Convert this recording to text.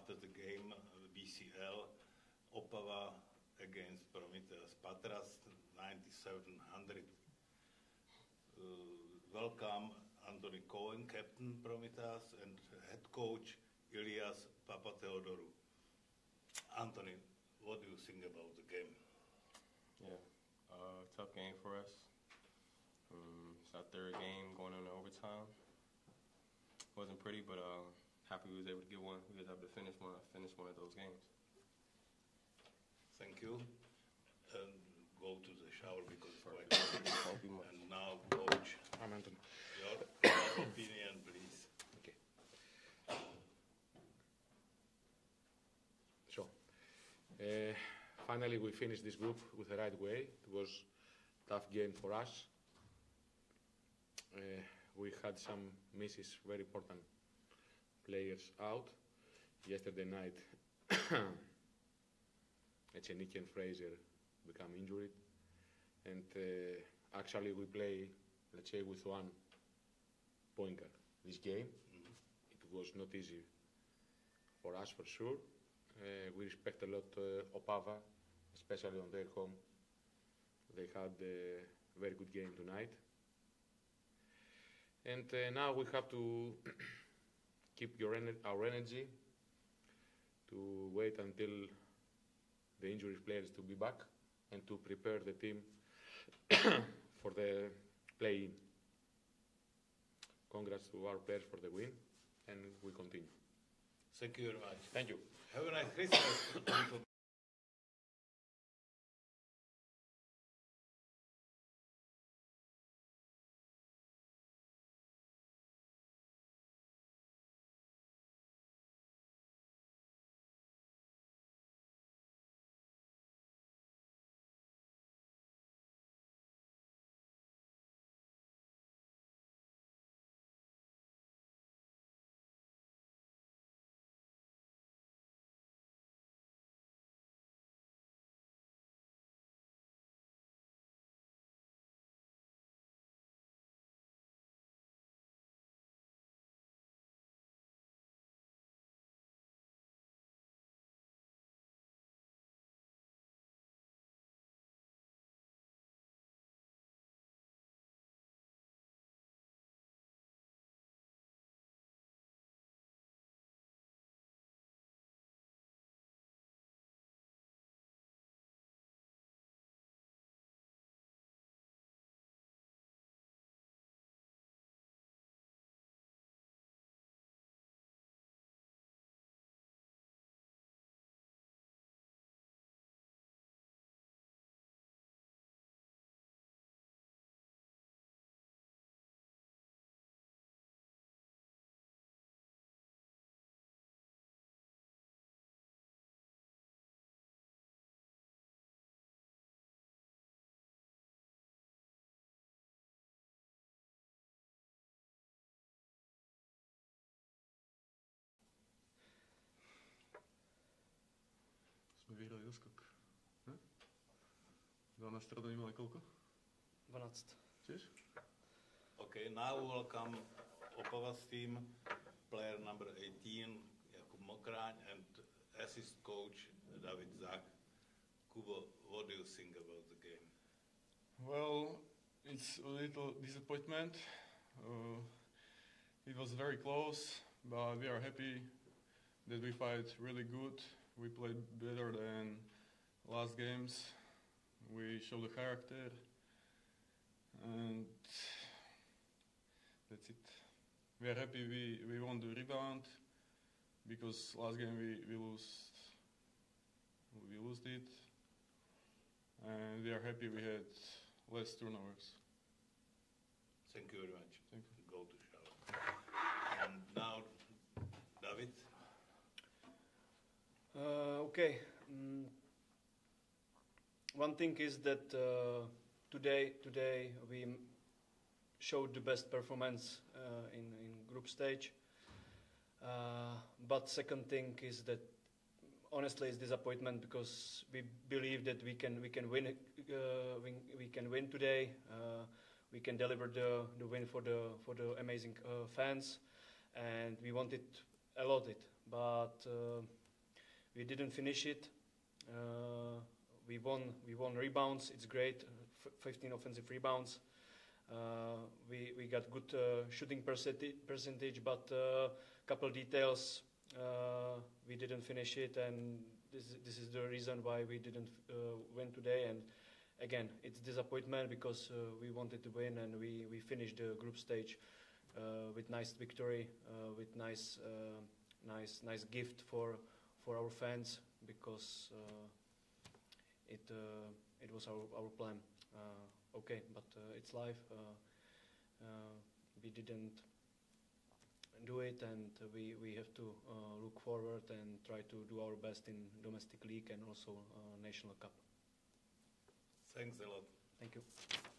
after the game, BCL, Opava against Prometheus Patras, 9700. Welcome Anthony Cohen, captain Prometheus, and head coach Ilias Papatheodorou. Anthony, what do you think about the game? Yeah, tough game for us. It's our third game going into overtime. Wasn't pretty, but happy we was able to get one. We was able to finish one of those games. Thank you. And go to the shower because it's quite Thank you much. And now, coach, I'm Anthony. your opinion, please. Okay. So, finally we finished this group with the right way. It was a tough game for us. We had some misses, very important players out. Yesterday night, Echeniki and Fraser become injured. And actually we play, let's say, with one point guard this game. It was not easy for us, for sure. We respect a lot Opava, especially on their home. They had a very good game tonight. And now we have to keep our energy, to wait until the injured players to be back and to prepare the team for the play-in. Congrats to our players for the win, and we continue. Thank you very much. Thank you. Have a nice Christmas. Sme vyhrali doskok. 12 stredov imali koľko? 12. Tiež? Okay, now welcome Opava's team, player number 18, Jakub Mokráň, and assist coach David Zach. Kubo, what do you think about the game? Well, it's a little disappointment. It was very close, but we are happy that we fight really good. We played better than last games. We showed the character, and that's it. We are happy we won the rebound because last game we lost it, and we are happy we had less turnovers. Thank you very much. Thank you. Go to shower. And now, David. Okay. One thing is that today we showed the best performance in group stage. But second thing is that honestly it's disappointment because we believe that we can win we can win today. We can deliver the win for the amazing fans, and we wanted a lot it. But we didn't finish it. We won rebounds. It's great. 15 offensive rebounds. We got good shooting percentage, but couple details we didn't finish it, and this is the reason why we didn't win today. And again, it's disappointment because we wanted to win, and we finished the group stage with nice victory, with nice gift for our fans, because it was our plan. Okay, but it's life. We didn't do it, and we have to look forward and try to do our best in domestic league and also national cup. Thanks a lot. Thank you.